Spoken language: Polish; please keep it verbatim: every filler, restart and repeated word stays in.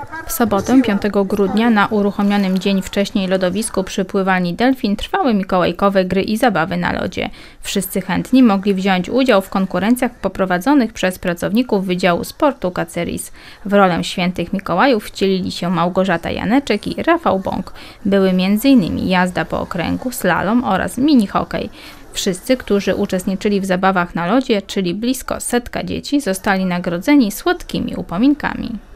W sobotę, piątego grudnia, na uruchomionym dzień wcześniej lodowisku przy pływalni Delfin trwały mikołajkowe gry i zabawy na lodzie. Wszyscy chętni mogli wziąć udział w konkurencjach poprowadzonych przez pracowników Wydziału Sportu Kaceris. W rolę świętych Mikołajów wcielili się Małgorzata Janeczek i Rafał Bąk. Były między innymi jazda po okręgu, slalom oraz mini hokej. Wszyscy, którzy uczestniczyli w zabawach na lodzie, czyli blisko setka dzieci, zostali nagrodzeni słodkimi upominkami.